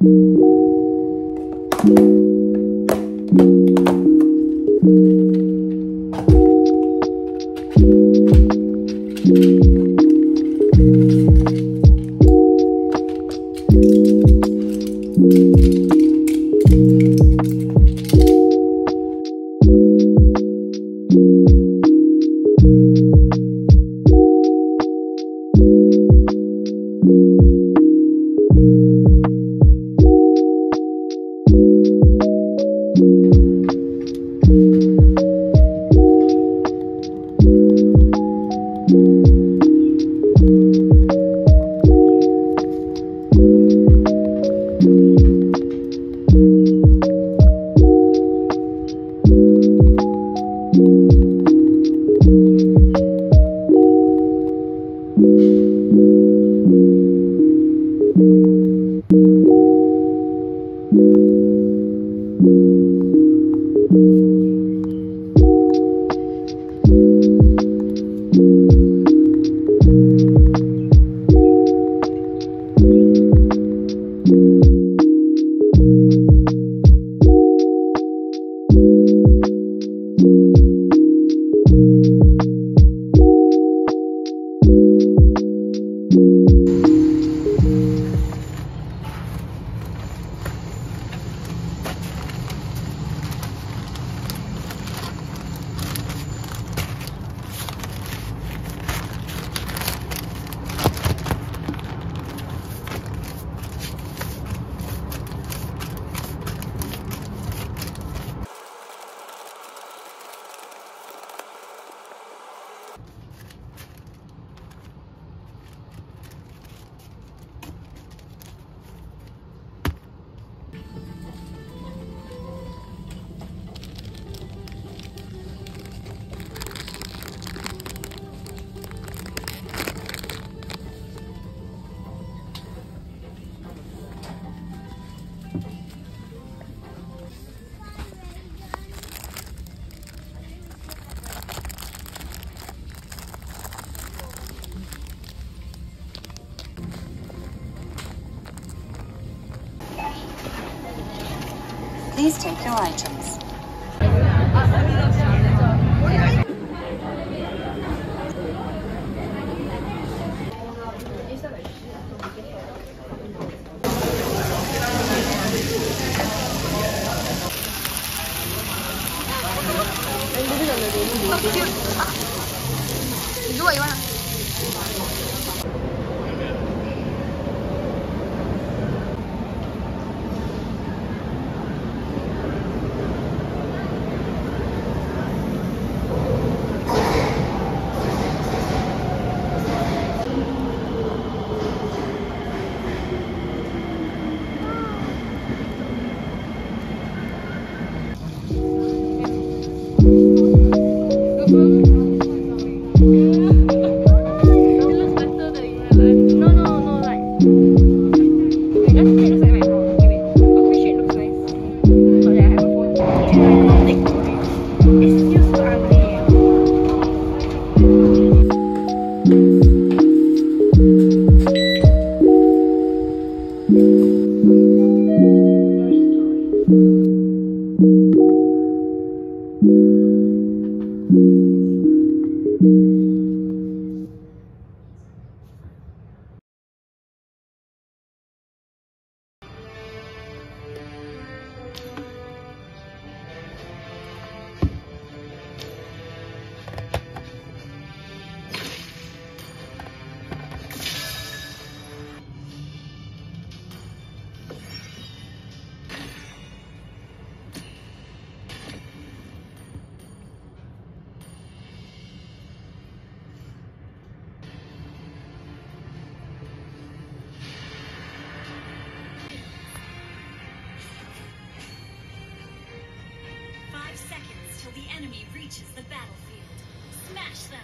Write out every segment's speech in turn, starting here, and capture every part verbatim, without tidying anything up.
Please take your items. Dua gimana? Till the enemy reaches the battlefield. Smash them!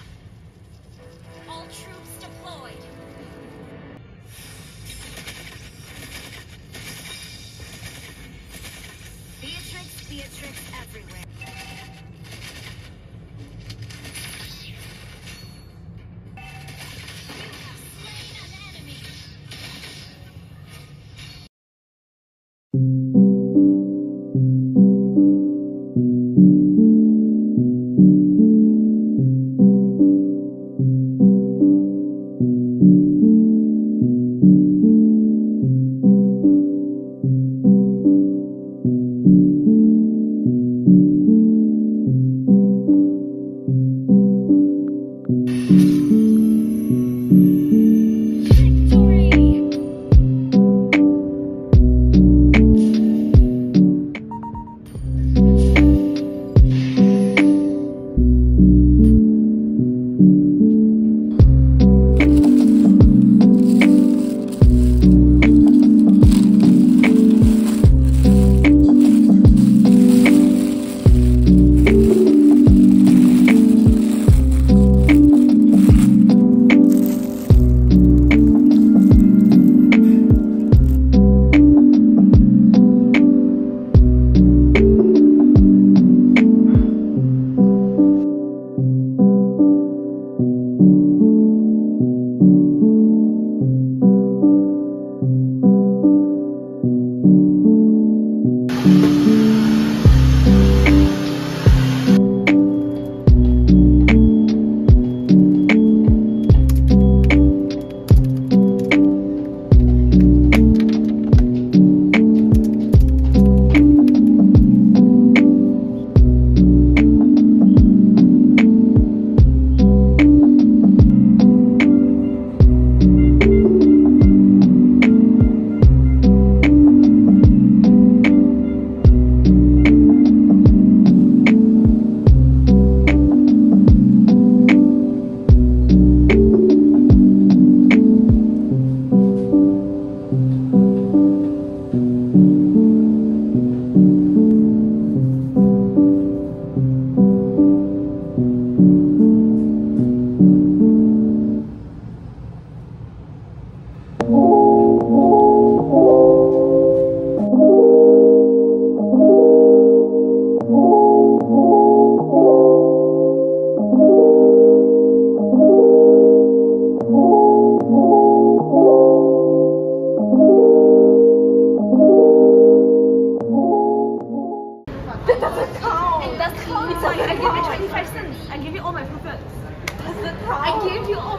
All troops deployed! Beatrix, Beatrix everywhere.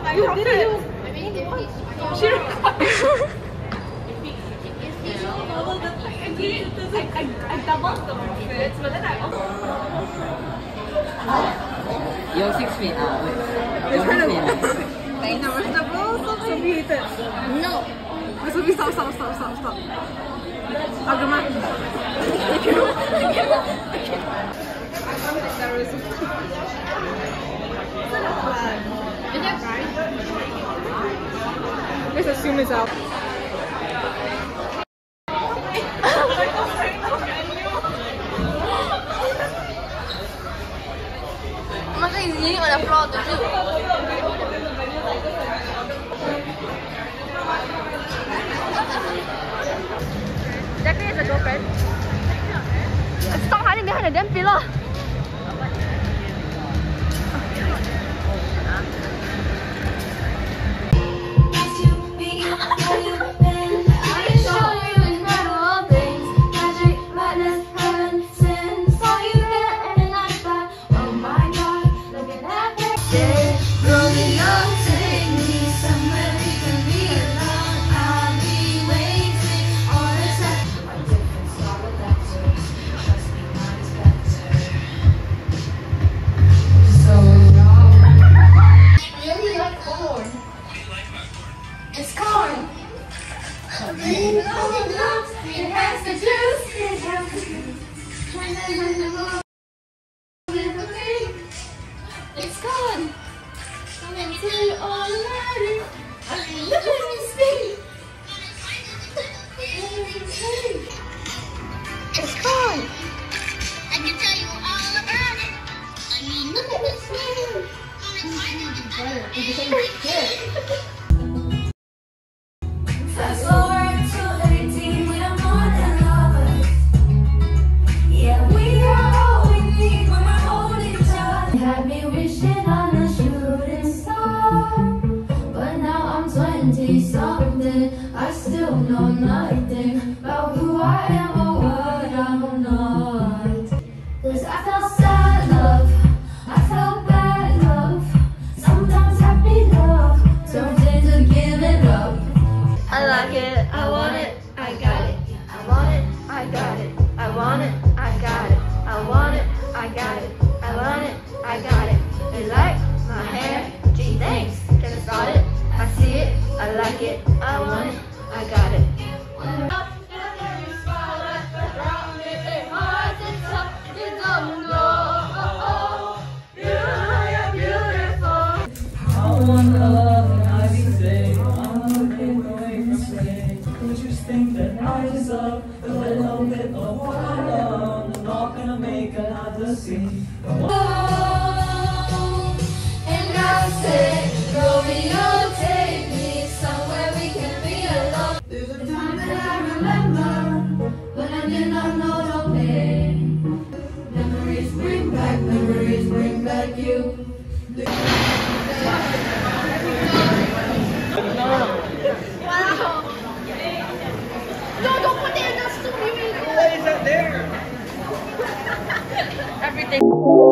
You did it. She I, I, I doubled the fits, but then I also. You're six feet now. You're six feet now. No, vegetable, Sophie ate it. No. Sophie, stop, stop, stop, stop, stop. Agama. Is that fried? Let's assume it's out. He's eating on the floor too. Jackie is a girlfriend. Stop hiding behind the damn pillar. It's corn. It has the juice. It has the juice. It's corn. I'm into you all already. I mean, look at me speak. It's corn. I can tell you all about it. I mean, look at me speak. Fast forward to eighteen, we are more than lovers. Yeah, we are all we need when we're holding each other. Had me wishing on a shooting star, but now I'm twenty something. I still know nothing about who I am or what I'm not. Cause I felt sad love, I felt bad love, sometimes happy love turns into giving up. I like it, I want it, I got it. I want it, I got it. I want it, I got it. I want it, I got it. I want it, I got it. They like my hair, gee thanks. Just got it, I see it, I like it. I want it, I got it. Think that I deserve a little bit of what I love. I'm not gonna make another scene. Oh, and I said, Romeo, take me somewhere we can be alone. There's a time that I remember when I did not know no pain. Memories bring back, memories bring back you. No, don't put it in the stupid. Why is that there? Everything.